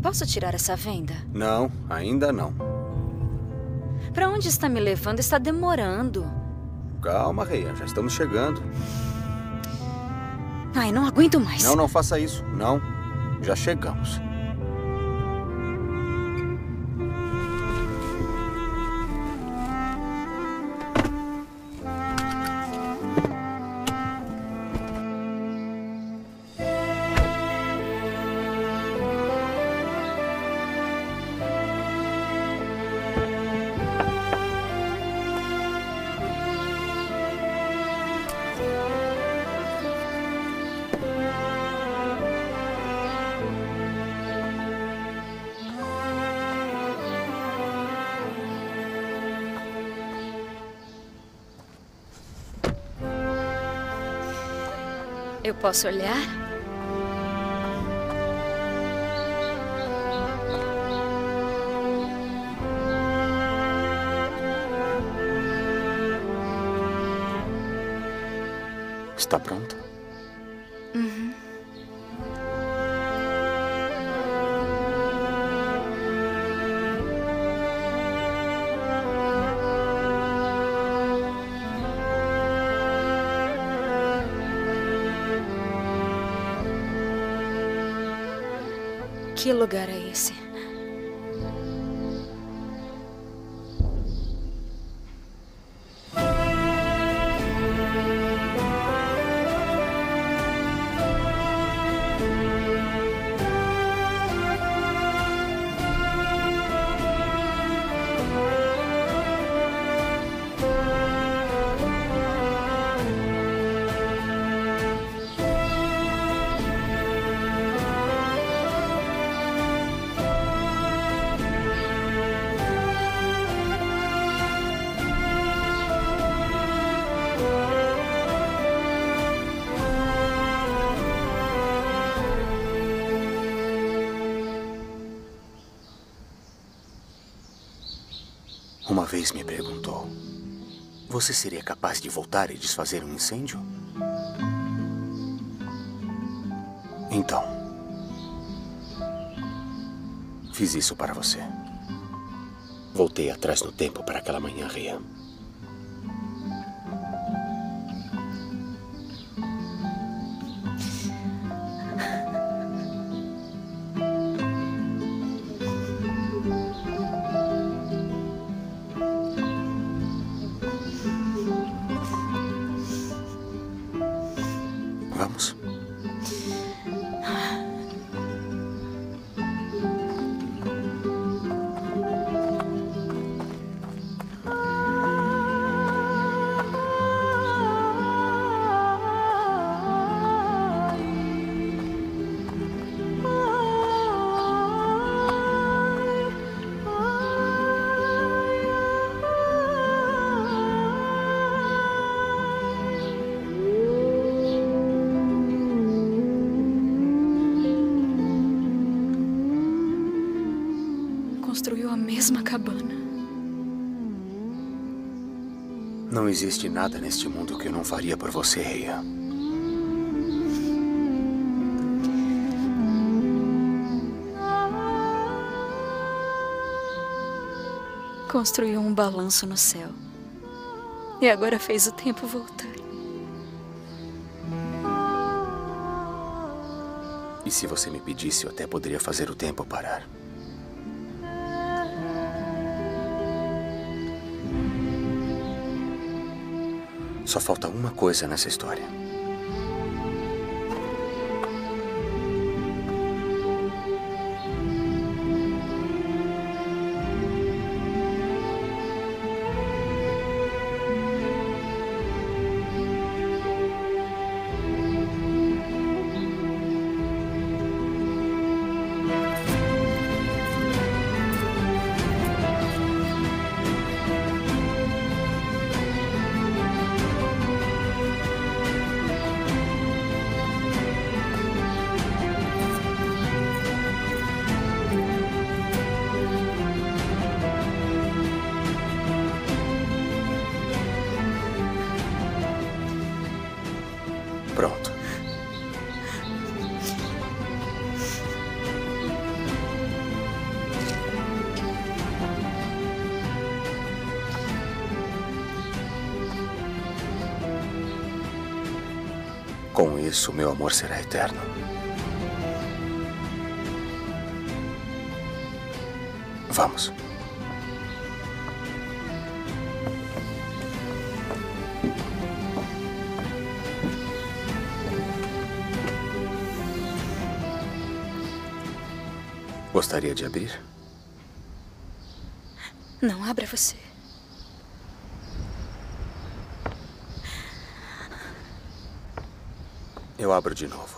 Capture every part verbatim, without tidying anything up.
Posso tirar essa venda? Não, ainda não. Pra onde está me levando? Está demorando. Calma, Reia. Já estamos chegando. Ai, não aguento mais. Não, não faça isso. Não. Já chegamos. Eu posso olhar? Está pronta? Uhum. Que lugar é esse? Uma vez me perguntou: você seria capaz de voltar e desfazer um incêndio? Então, fiz isso para você. Voltei atrás no tempo para aquela manhã, Reia. Vamos. Construiu a mesma cabana. Não existe nada neste mundo que eu não faria por você, Reia. Construiu um balanço no céu. E agora fez o tempo voltar. E se você me pedisse, eu até poderia fazer o tempo parar. Só falta uma coisa nessa história. Com isso, meu amor será eterno. Vamos. Gostaria de abrir? Não, abra você. Eu abro de novo.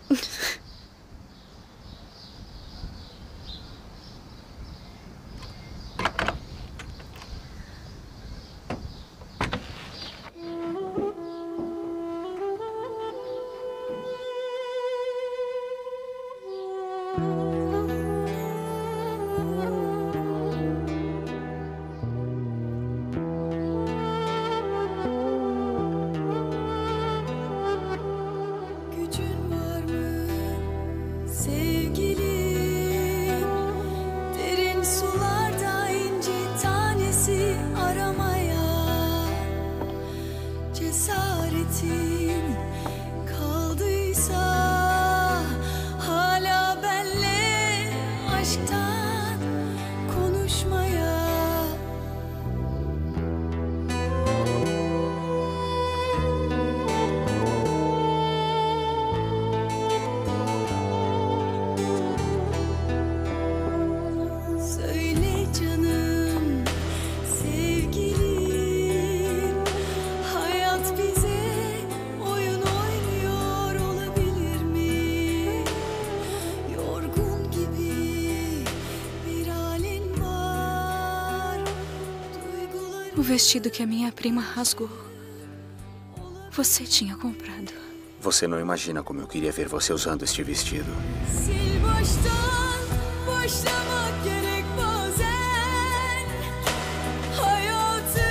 O vestido que a minha prima rasgou. Você tinha comprado. Você não imagina como eu queria ver você usando este vestido. Sil baştan başlamak gerek bazen. Hayatı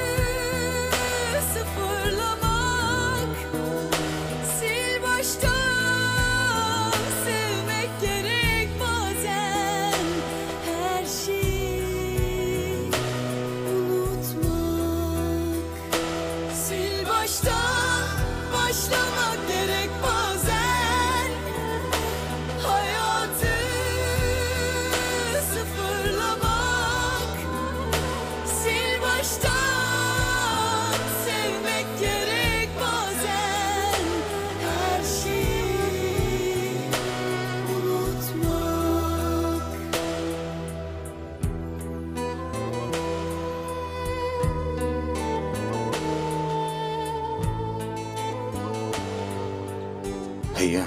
sıfırlamak. Sil baştan sevmek gerek bazen. Her şeyi unutmak. Sil baştan başlamak gerek bazen. Hayatı sıfırlamak. Sil baştan sevmek gerek bazen. Her şeyi unutmak. Rian,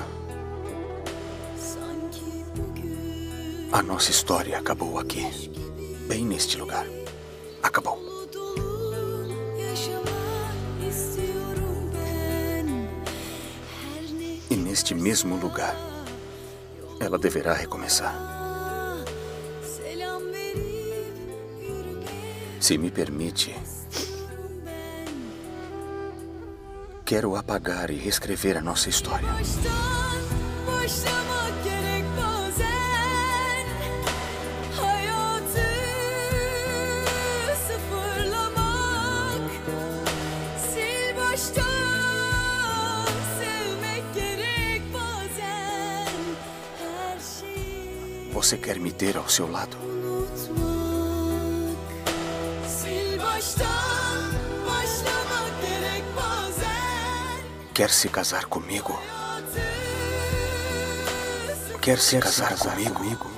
Sanki bugün a nossa história acabou aqui. Bem neste lugar. Acabou. dolu yaşamak istiyorum ben. Her ne E neste mesmo lugar, ela deverá recomeçar. selam verip yürümek Se me permite, ben. quero apagar e reescrever a nossa história. Baştan başlamak gerek bazen. Hayatı sıfırlamak. Sil baştan sevmek gerek bazen. Her şeyi Você quer me ter ao seu lado? unutmak. Sil baştan başlamak gerek bazen. Quer se casar comigo? Hayatı Quer se casar comigo?